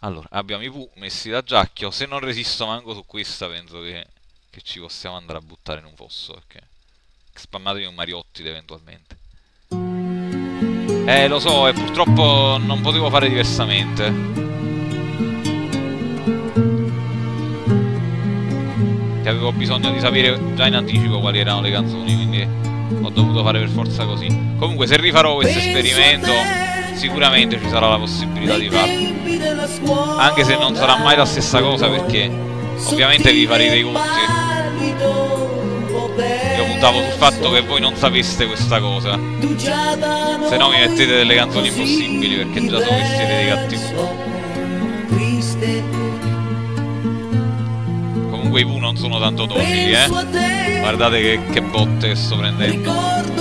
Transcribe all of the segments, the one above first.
Allora, abbiamo i Pooh messi da Giacchio. Se non resisto manco su questa, penso che ci possiamo andare a buttare in un fosso. Perché spammatevi un Mariotti eventualmente. Lo so, e purtroppo non potevo fare diversamente. Che avevo bisogno di sapere già in anticipo quali erano le canzoni, quindi ho dovuto fare per forza così. Comunque, se rifarò questo esperimento, sicuramente ci sarà la possibilità di farlo. Anche se non sarà mai la stessa cosa, perché ovviamente vi farete i conti. Io puntavo sul fatto che voi non sapeste questa cosa, se no mi mettete delle canzoni impossibili, perché già so che siete dei cattivi. Comunque i Pooh non sono tanto docili, Guardate che botte che sto prendendo.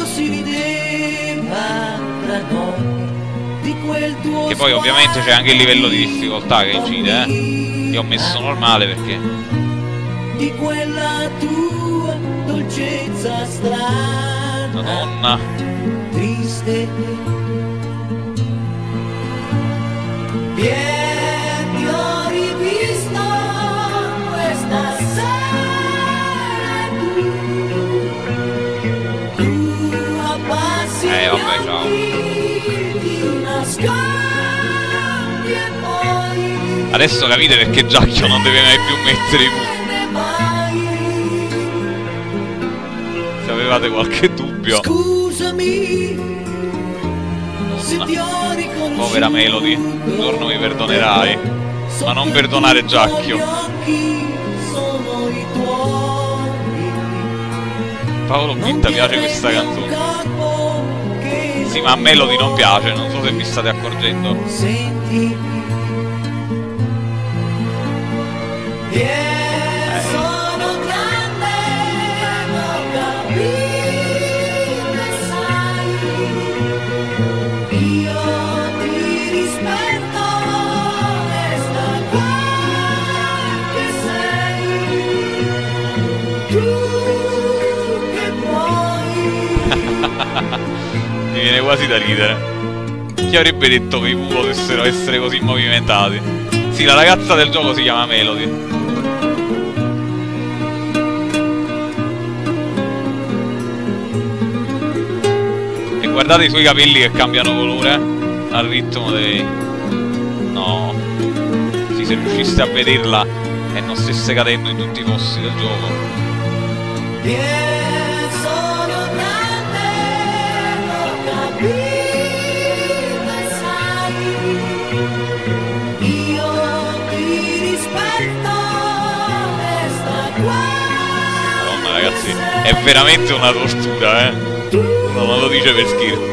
Che poi ovviamente c'è anche il livello di difficoltà che incide, Io ho messo normale perché di quella tua dolcezza strana. Madonna. Triste. Ti ho rivisto questa sera, tu abbassi vabbè, ciao. Adesso capite perché Giacchio non deve mai più mettere i Pooh. Se avevate qualche dubbio. Scusami. Povera Melody, un giorno mi perdonerai, ma non perdonare Giacchio. Paolo Pinta piace questa canzone. Sì, ma a Melody non piace, non so se vi state accorgendo. Mi viene quasi da ridere. Chi avrebbe detto che i Pooh potessero essere così movimentati? Sì, la ragazza del gioco si chiama Melody. E guardate i suoi capelli che cambiano colore al ritmo dei... No. Sì, se riusciste a vederla e non stesse cadendo in tutti i fossi del gioco. Madonna ragazzi, è veramente una tortura, Uno non lo dice per scherzo.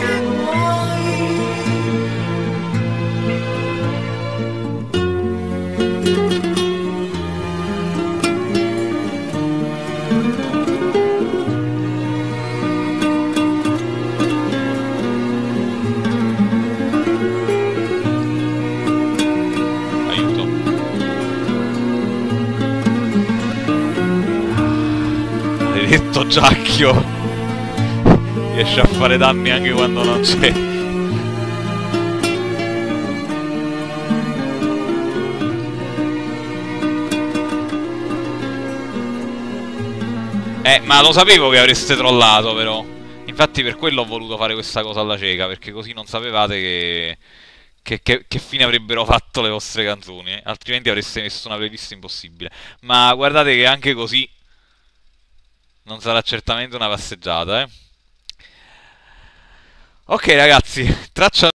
Maledetto Giacchio, riesce a fare danni anche quando non c'è. Ma lo sapevo che avreste trollato, però. Infatti per quello ho voluto fare questa cosa alla cieca, perché così non sapevate che fine avrebbero fatto le vostre canzoni, altrimenti avreste messo una playlist impossibile. Ma guardate che anche così non sarà certamente una passeggiata, Ok ragazzi, traccia